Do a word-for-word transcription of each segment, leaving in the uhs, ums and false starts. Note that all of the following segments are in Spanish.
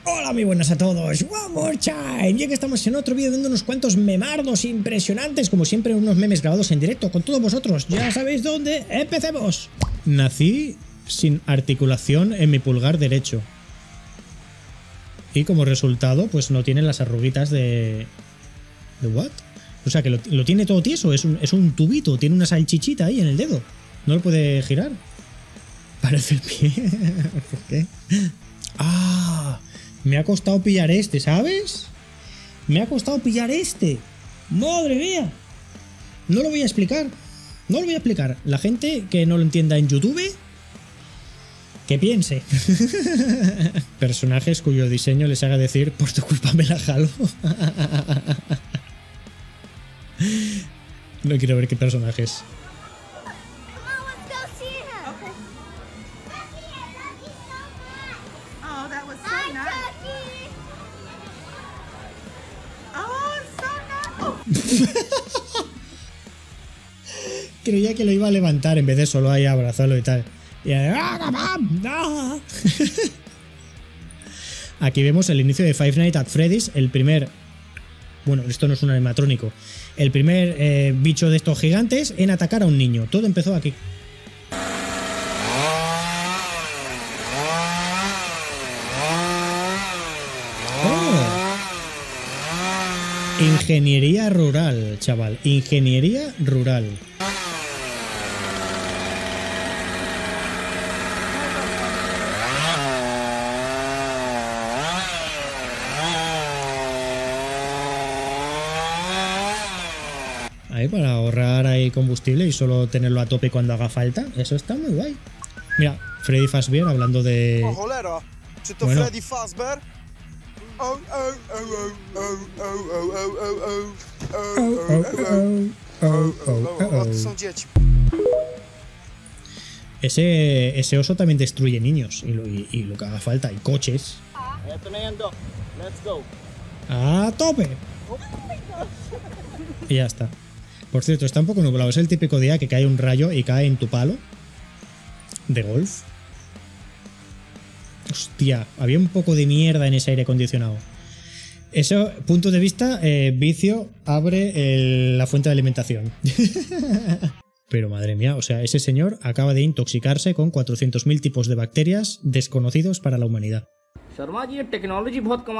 Hola, muy buenas a todos, one more time. Ya que estamos en otro vídeo viendo unos cuantos memardos impresionantes, como siempre unos memes grabados en directo con todos vosotros. Ya sabéis dónde, empecemos. Nací sin articulación en mi pulgar derecho. Y como resultado, pues no tiene las arruguitas de... ¿De what? O sea, que lo, lo tiene todo tieso, es un, es un tubito, tiene una salchichita ahí en el dedo. No lo puede girar. Parece el pie. ¿Por qué? Ah, me ha costado pillar este, ¿sabes? Me ha costado pillar este. ¡Madre mía! No lo voy a explicar. No lo voy a explicar. La gente que no lo entienda en YouTube, que piense. Personajes cuyo diseño les haga decir, por tu culpa me la jalo. No quiero ver qué personajes. Creía que lo iba a levantar en vez de solo ahí abrazarlo y tal. Y aquí vemos el inicio de Five Nights at Freddy's, el primer... Bueno, esto no es un animatrónico. El primer eh, bicho de estos gigantes en atacar a un niño. Todo empezó aquí. Ingeniería rural, chaval. Ingeniería rural. Ahí para ahorrar ahí combustible y solo tenerlo a tope cuando haga falta. Eso está muy guay. Mira, Freddy Fazbear hablando de... Bueno. Oh, oh, oh, oh, oh, oh, oh, oh, oh, oh, oh. Ese, ese oso también destruye niños y lo, y, y lo que haga falta, y coches. ¡A tope! Y ya está. Por cierto, está un poco nublado. Es el típico día que cae un rayo y cae en tu palo de golf. Hostia, había un poco de mierda en ese aire acondicionado. Eso, punto de vista, eh, vicio abre el, la fuente de alimentación. Pero madre mía, o sea, ese señor acaba de intoxicarse con cuatrocientos mil tipos de bacterias desconocidos para la humanidad. Technology.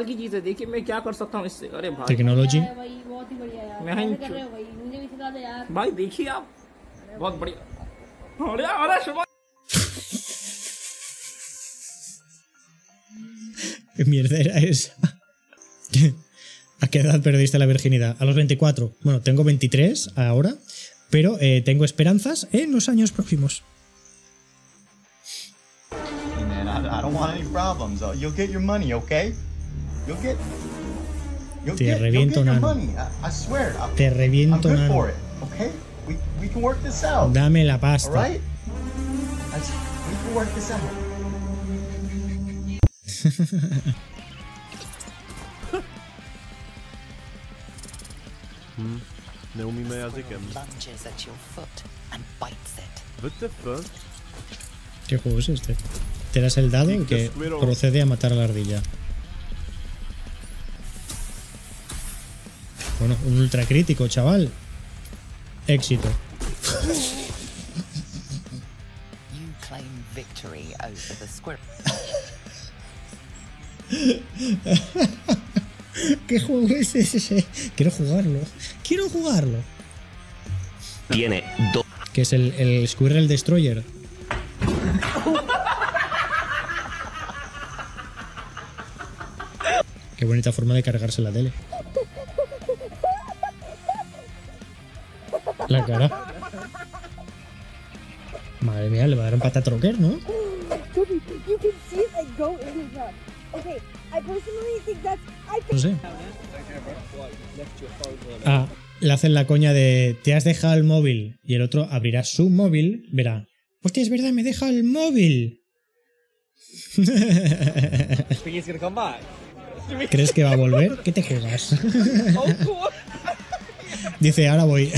¿Qué mierda era esa? ¿A qué edad perdiste la virginidad? A los veinticuatro. Bueno, tengo veintitrés ahora, pero eh, tengo esperanzas en los años próximos. Te reviento, nano. Te reviento, nano. Dame la pasta. Hm, neumíme jazykem. ¿Qué juego es este? Te das el dado y que procede a matar a la ardilla. Bueno, un ultra crítico, chaval. Éxito. ¿Qué juego es ese? Quiero jugarlo. Quiero jugarlo. Tiene dos. Que es el, el Squirrel Destroyer. Qué bonita forma de cargarse la tele. La cara. Madre mía, le va a dar un patatroker, ¿no? No sé. Ah, le hacen la coña de te has dejado el móvil y el otro abrirá su móvil, verá. Hostia, es verdad, me deja el móvil. ¿Crees que va a volver? ¿Qué te juegas? Dice, ahora voy.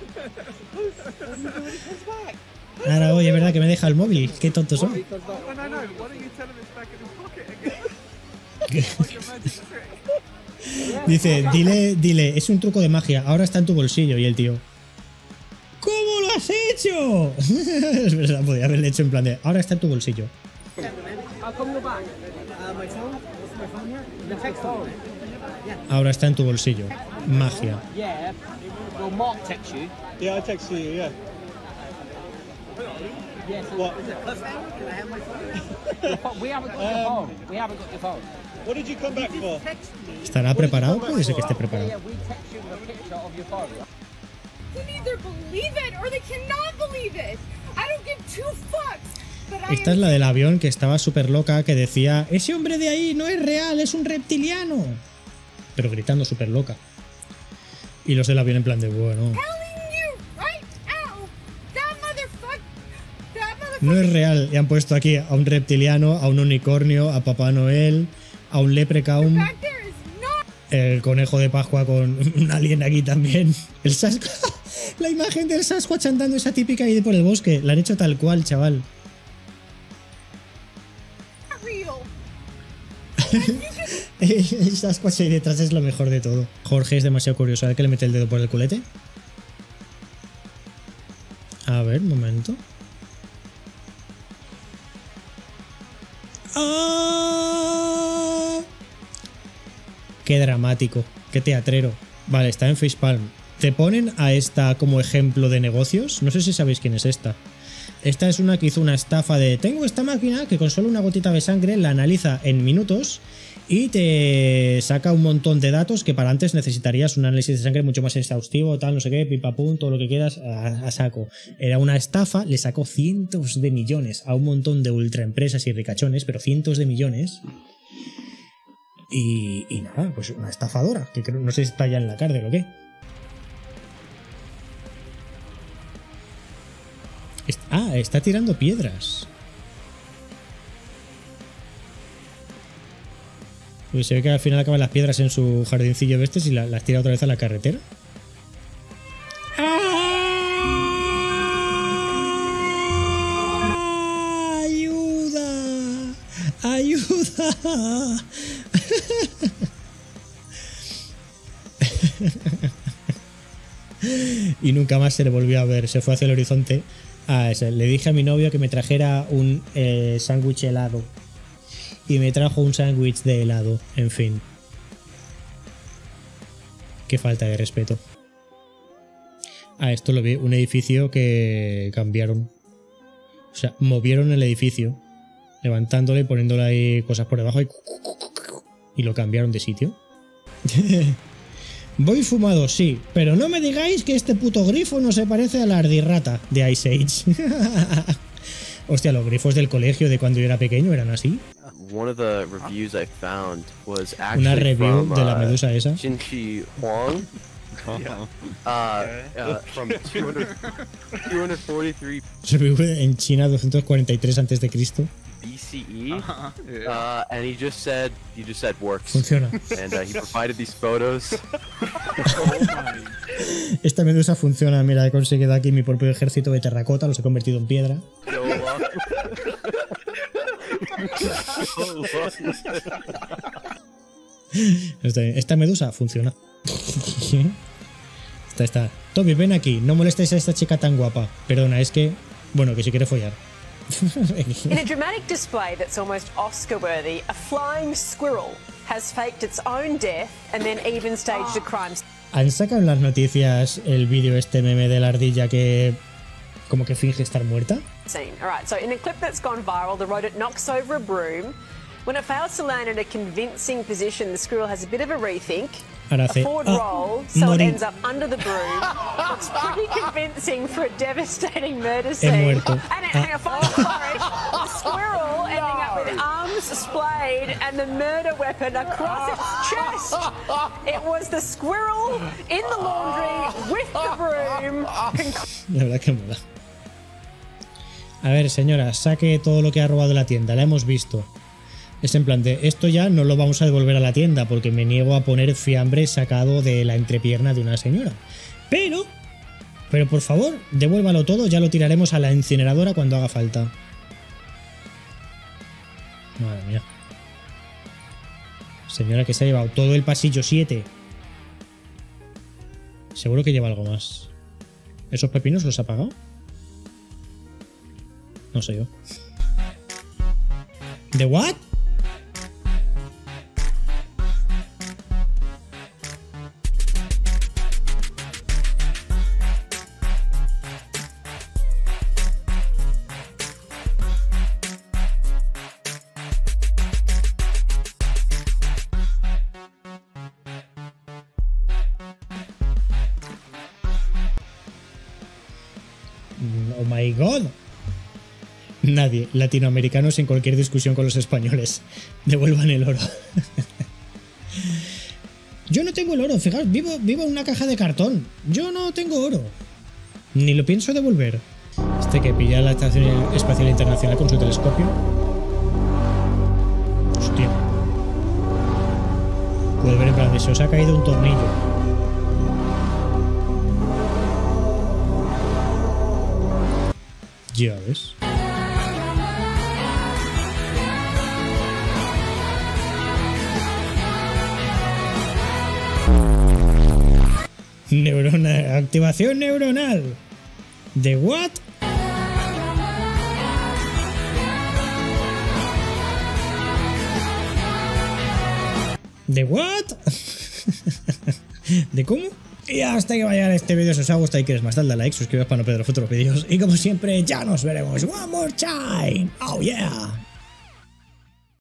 Ahora voy, es verdad que me deja el móvil. Qué tontos son. know. Why don't you tell him it's back in his pocket again? Like a magic trick. Dice, dile, dile, es un truco de magia, ahora está en tu bolsillo. Y el tío, ¿cómo lo has hecho? Es verdad, podría haberle hecho en plan de, ahora está en tu bolsillo. Ahora está en tu bolsillo. Magia. Yeah. Well, Mark texts you. Yeah, I text you, yeah. Yes. What? We haven't got your phone. We haven't got your phone. What did you come back for? ¿Estará preparado? Puede ser que esté preparado. Yeah, we text you with a picture of your phone. can either believe it or they cannot believe it. I don't give two fucks. But I Esta es la del avión que estaba súper loca, que decía, ese hombre de ahí no es real, es un reptiliano. Pero gritando súper loca. Y los del avión en plan de, bueno, telling you right now, that motherfucker, that motherfucker. no es real. Y han puesto aquí a un reptiliano, a un unicornio, a Papá Noel, a un leprechaun, Back there is not. el conejo de Pascua con un alien aquí también. El Sasquatch, la imagen del Sasquatch andando esa típica ahí por el bosque. La han hecho tal cual, chaval. Real. El Sasquatch ahí detrás es lo mejor de todo. Jorge es demasiado curioso. A ver que le mete el dedo por el culete. A ver, un momento. ¡Ah! Qué dramático, qué teatrero. Vale, está en Facepalm. Te ponen a esta como ejemplo de negocios. No sé si sabéis quién es esta. Esta es una que hizo una estafa de tengo esta máquina que con solo una gotita de sangre la analiza en minutos y te saca un montón de datos que para antes necesitarías un análisis de sangre mucho más exhaustivo, tal, no sé qué, pipapum, todo lo que quieras, a, a saco. Era una estafa, le sacó cientos de millones a un montón de ultraempresas y ricachones, pero cientos de millones. Y, y nada, pues una estafadora, que creo, no sé si está ya en la cárcel o qué. Est- ah, está tirando piedras. Pues se ve que al final acaban las piedras en su jardincillo de estos y la- las tira otra vez a la carretera. ¡Ah! ¡Ayuda! ¡Ayuda! Y nunca más se le volvió a ver. Se fue hacia el horizonte. Ah, ese. Le dije a mi novio que me trajera un eh, sándwich helado. Y me trajo un sándwich de helado. En fin. Qué falta de respeto. Ah, esto lo vi. Un edificio que cambiaron. O sea, movieron el edificio. Levantándole y poniéndole ahí cosas por debajo. Y, y lo cambiaron de sitio. Voy fumado, sí, pero no me digáis que este puto grifo no se parece a la ardirrata de Ice Age. Hostia, los grifos del colegio de cuando yo era pequeño eran así. One of the reviews I found was Una actually review from de la uh, medusa esa. Jinxi Huang. Yeah. Uh, uh, from two hundred, two forty-three Review en China doscientos cuarenta y tres antes de Cristo. B C E, Uh-huh. Yeah. uh, and he just said, he just said works, Funciona. and uh, he provided these photos. Esta medusa funciona. Mira, he conseguido aquí mi propio ejército de terracota, los he convertido en piedra. So long. Está bien. Esta medusa funciona. Está, está. Toby, ven aquí. No molestes a esta chica tan guapa. Perdona, es que... Bueno, que si quiere follar. In a dramatic display that's almost Oscar-worthy, a flying squirrel has faked its own death and then even staged a crime ¿Han sacado en las noticias el vídeo este meme de la ardilla que... como que finge estar muerta? scene. All right, so in a clip that's gone viral, the rodent knocks over a broom. When it fails to land in a convincing position, the squirrel has a bit of a rethink. Ahora A hace... forward "Ah, roll, so it morí. ends up under the broom. Looks pretty convincing for a devastating murder He scene. muerto. And it, Ah. hang on, final story. The squirrel ending up with arms splayed and the murder weapon across its chest. It was the squirrel in the laundry with the broom. La verdad que mola. A ver, señora, saque todo lo que ha robado la tienda. La hemos visto. Es en plan de, esto ya no lo vamos a devolver a la tienda porque me niego a poner fiambre sacado de la entrepierna de una señora. Pero, pero por favor, devuélvalo todo, ya lo tiraremos a la incineradora cuando haga falta. Madre mía. Señora que se ha llevado todo el pasillo siete. Seguro que lleva algo más. ¿Esos pepinos los ha pagado? No sé yo. ¿The what? Oh my god. Nadie, latinoamericanos en cualquier discusión con los españoles. Devuelvan el oro. Yo no tengo el oro, fijaos, vivo, vivo en una caja de cartón. Yo no tengo oro. Ni lo pienso devolver. Este que pilla la Estación Espacial Internacional con su telescopio. Hostia. Puedo ver en plan de se os ha caído un tornillo. Ya ves. Neurona, activación neuronal. ¿De what? ¿De what? ¿De cómo? Y hasta que va a llegar este vídeo. Si os ha gustado y quieres más, dadle a like, suscribiros para no perder futuros vídeos. Y como siempre, ya nos veremos. One more time. Oh yeah.